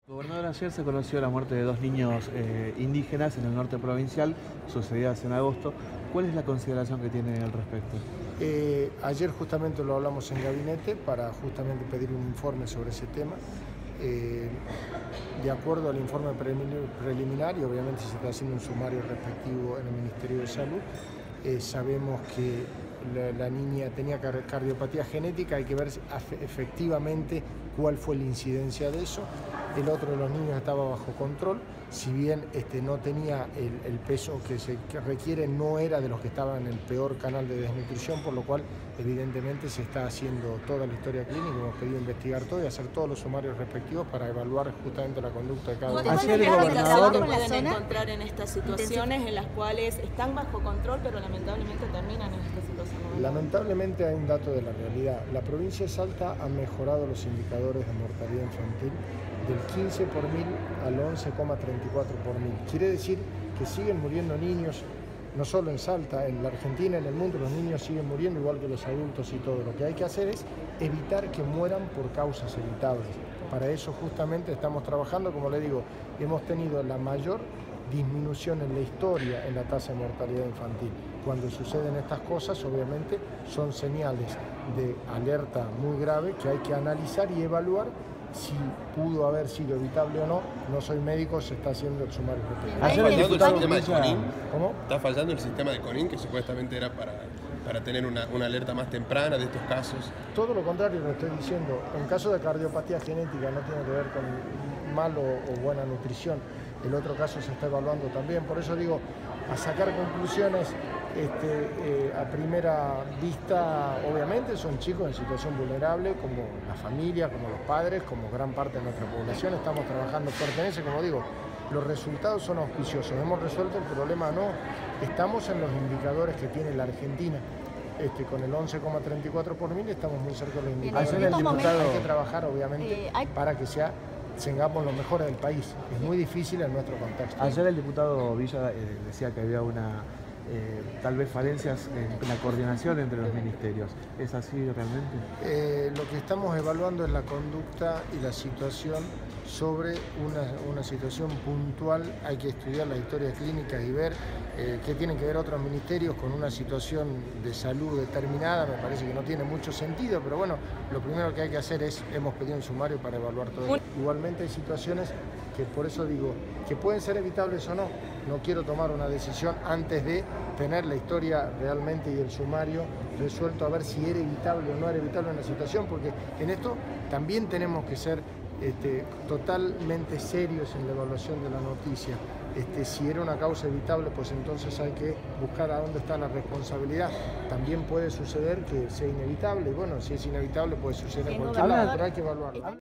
Gobernador, ayer se conoció la muerte de dos niños indígenas en el norte provincial, sucedidas en agosto. ¿Cuál es la consideración que tiene al respecto? Ayer justamente lo hablamos en gabinete para justamente pedir un informe sobre ese tema. De acuerdo al informe preliminar, y obviamente se está haciendo un sumario respectivo en el Ministerio de Salud, sabemos que la niña tenía cardiopatía genética. Hay que ver efectivamente cuál fue la incidencia de eso. El otro de los niños estaba bajo control, si bien no tenía el peso que requiere, no era de los que estaban en el peor canal de desnutrición, por lo cual evidentemente se está haciendo toda la historia clínica. Hemos pedido investigar todo y hacer todos los sumarios respectivos para evaluar justamente la conducta de cada uno. Ayer el gobernador pueden encontrar en estas situaciones en las cuales están bajo control, pero lamentablemente terminan en esta situación. Lamentablemente hay un dato de la realidad. La provincia de Salta ha mejorado los indicadores de mortalidad infantil del 15 por mil al 11,34 por mil. Quiere decir que siguen muriendo niños, no solo en Salta, en la Argentina, en el mundo, los niños siguen muriendo igual que los adultos y todo. Lo que hay que hacer es evitar que mueran por causas evitables. Para eso justamente estamos trabajando, como le digo, hemos tenido la mayor disminución en la historia en la tasa de mortalidad infantil. Cuando suceden estas cosas, obviamente, son señales de alerta muy grave que hay que analizar y evaluar si pudo haber sido evitable o no. No soy médico, se está haciendo el sumario. ¿Está fallando el sistema de CONIN? ¿Cómo? ¿Está fallando el sistema de CONIN, que supuestamente era para tener una alerta más temprana de estos casos? Todo lo contrario lo estoy diciendo. En caso de cardiopatía genética no tiene que ver con mala o buena nutrición. El otro caso se está evaluando también. Por eso digo, a sacar conclusiones a primera vista, obviamente son chicos en situación vulnerable, como la familia, como los padres, como gran parte de nuestra población. Estamos trabajando fuertemente, como digo, los resultados son auspiciosos. ¿Hemos resuelto el problema? No. Estamos en los indicadores que tiene la Argentina. Con el 11,34 por mil estamos muy cerca de los indicadores. Hay que trabajar, obviamente, para que tengamos los mejores del país. Es muy difícil en nuestro contexto. Ayer el diputado Villa decía que había tal vez falencias en la coordinación entre los ministerios. ¿Es así realmente? Lo que estamos evaluando es la conducta y la situación sobre una situación puntual. Hay que estudiar las historias clínicas y ver qué tienen que ver otros ministerios con una situación de salud determinada. Me parece que no tiene mucho sentido, pero bueno, lo primero que hay que hacer hemos pedido un sumario para evaluar todo. Igualmente hay situaciones que, por eso digo, que pueden ser evitables o no. No quiero tomar una decisión antes de tener la historia realmente y el sumario resuelto, a ver si era evitable o no era evitable una situación, porque en esto también tenemos que ser totalmente serios en la evaluación de la noticia. Si era una causa evitable, pues entonces hay que buscar a dónde está la responsabilidad. También puede suceder que sea inevitable, y bueno, si es inevitable puede suceder en cualquier lado, pero hay que evaluarlo.